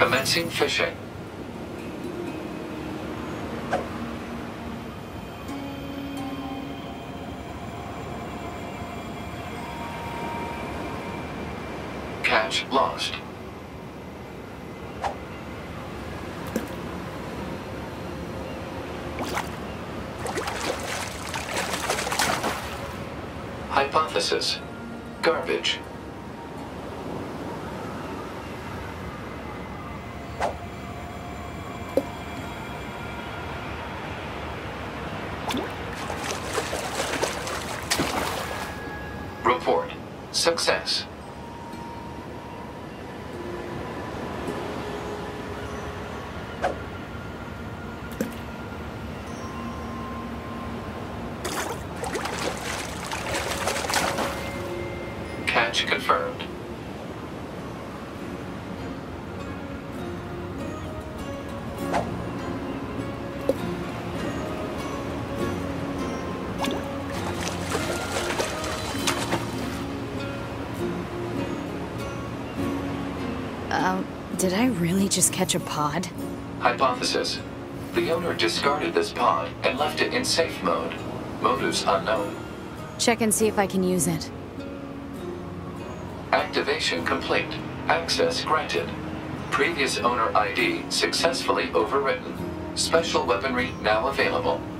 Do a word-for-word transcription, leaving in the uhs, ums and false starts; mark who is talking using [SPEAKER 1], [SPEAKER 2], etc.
[SPEAKER 1] Commencing fishing. Catch lost. Hypothesis. Garbage. Report. Success. Catch confirmed.
[SPEAKER 2] Um, did I really just catch a pod?
[SPEAKER 1] Hypothesis. The owner discarded this pod and left it in safe mode. Motives unknown.
[SPEAKER 2] Check and see if I can use it.
[SPEAKER 1] Activation complete. Access granted. Previous owner I D successfully overwritten. Special weaponry now available.